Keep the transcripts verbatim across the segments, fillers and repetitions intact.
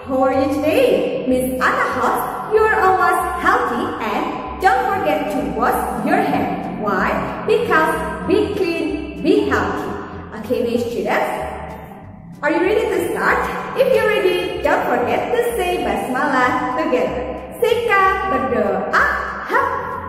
how are you today? Miss Anna hopes you are always healthy and don't forget to wash your hands. Why? Because be clean, be healthy. Okay, my students, are you ready to start? If you're ready, don't forget to say basmalah together. Sika berdoa. Hap.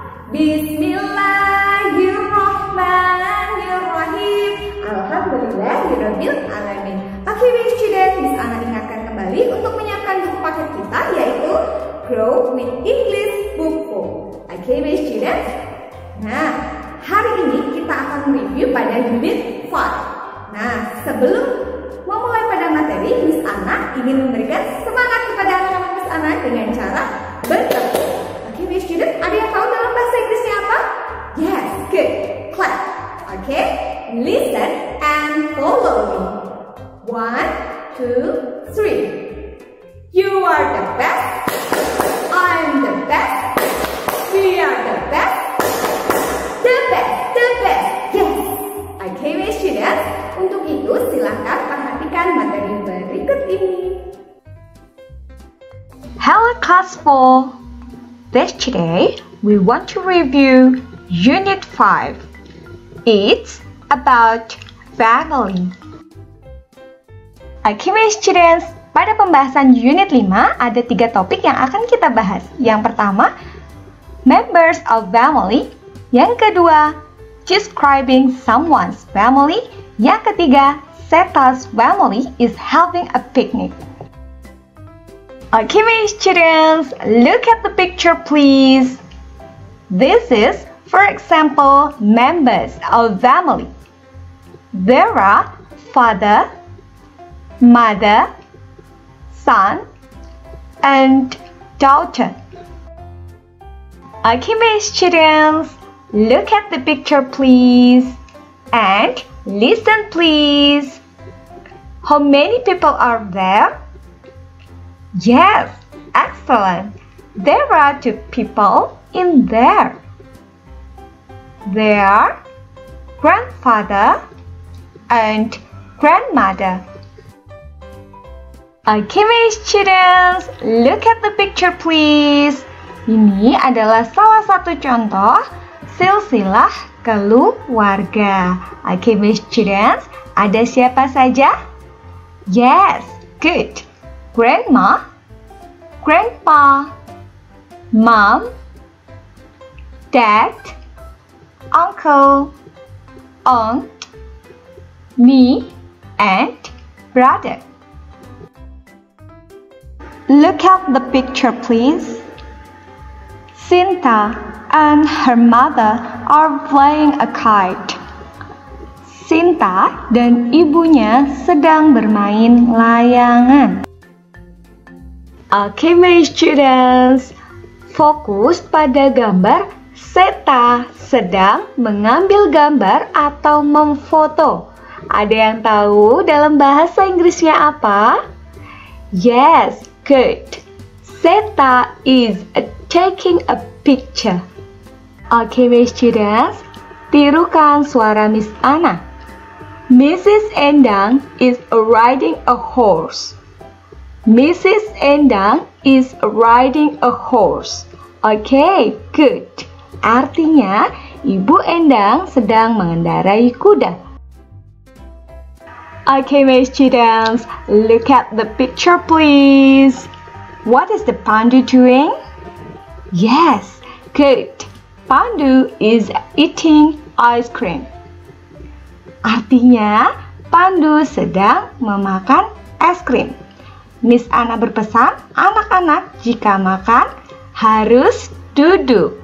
Bismillahirrahmanirrahim. Alhamdulillahirabbil alamin. Oke, my students, Miss Anna ingatkan kembali untuk menyiapkan buku paket kita, yaitu Grow with English Book four. Oke, my students. Nah, hari ini kita akan review pada unit five. Nah, sebelum memulai pada materi, Miss Anna ingin memberikan semangat kepada anak-anak Miss Anna dengan cara bertepuk. Oke, my student, ada yang tahu dalam bahasa Inggrisnya apa? Yes, good. Clap. Oke, listen and follow me. One, two, three. You are the best. I'm the best. We are the best. The best, the best. Yes. Oke, my students. Untuk itu, silakan perhatikan materi berikut ini. Hello class four. This today we want to review Unit five. It's about family. Oke, my students, pada pembahasan Unit lima ada tiga topik yang akan kita bahas. Yang pertama, members of family. Yang kedua, describing someone's family. Yang ketiga, Seta's family is having a picnic. Okay, my students, look at the picture, please. This is, for example, members of family. There are father, mother, son, and daughter. Okay, my students, look at the picture, please. And listen, please. How many people are there? Yes, excellent. There are two people in there. They are grandfather and grandmother. Okay, my students, look at the picture, please. Ini adalah salah satu contoh silsilah keluarga. Okay, my students, ada siapa saja? Yes, good. Grandma, grandpa, mom, dad, uncle, aunt, me, and brother. Look at the picture, please. Sinta and her mother are playing a kite. Sinta dan ibunya sedang bermain layangan. Okay, my students, fokus pada gambar Seta sedang mengambil gambar atau memfoto. Ada yang tahu dalam bahasa Inggrisnya apa? Yes, good. Seta is taking a picture. Okay, my students, tirukan suara Miss Anna. Missus Endang is riding a horse. Missus Endang is riding a horse. Okay, good. Artinya, Ibu Endang sedang mengendarai kuda. Okay, my students, look at the picture, please. What is the Pandu doing? Yes, good. Pandu is eating ice cream. Artinya, Pandu sedang memakan es krim. Miss Anna berpesan, anak-anak jika makan harus duduk.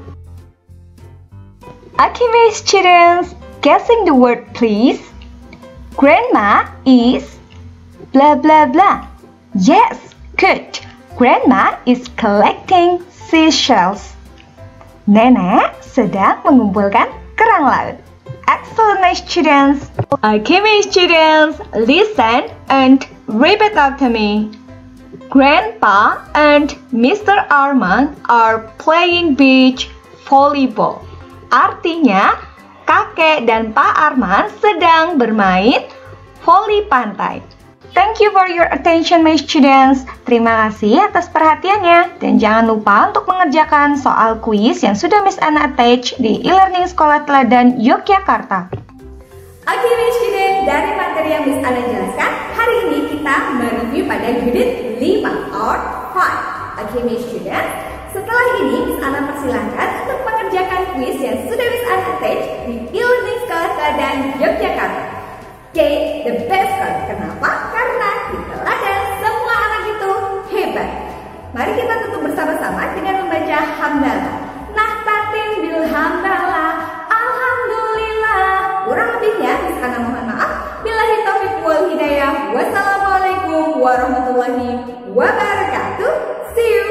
Okay, my students, guessing the word, please. Grandma is blah blah blah. Yes, good. Grandma is collecting seashells. Nenek sedang mengumpulkan kerang laut. Excellent, my students. Okay, my students, listen and repeat after me. Grandpa and Mister Arman are playing beach volleyball. Artinya, kakek dan Pak Arman sedang bermain voli pantai. Thank you for your attention, my students. Terima kasih atas perhatiannya. Dan jangan lupa untuk mengerjakan soal kuis yang sudah Miss Ana attach di e-learning Sekolah Teladan Yogyakarta. Oke, my student, dari materi yang Miss Ana jelaskan, hari ini kita mereview pada unit lima or lima. Oke, my student, setelah ini Miss Ana persilahkan untuk mengerjakan kuis yang sudah Miss Ana attach di e-learning Sekolah Teladan Yogyakarta. Oke, the best part. Kenapa? Karena di teladan semua anak itu hebat. Mari kita tutup bersama-sama dengan membaca hamdalah. Nahtatim bil hamdalah, alhamdulillah. Kurang lebihnya Miss Ana mohon maaf. Billahi taufiq wal hidayah. Wassalamualaikum warahmatullahi wabarakatuh. See you.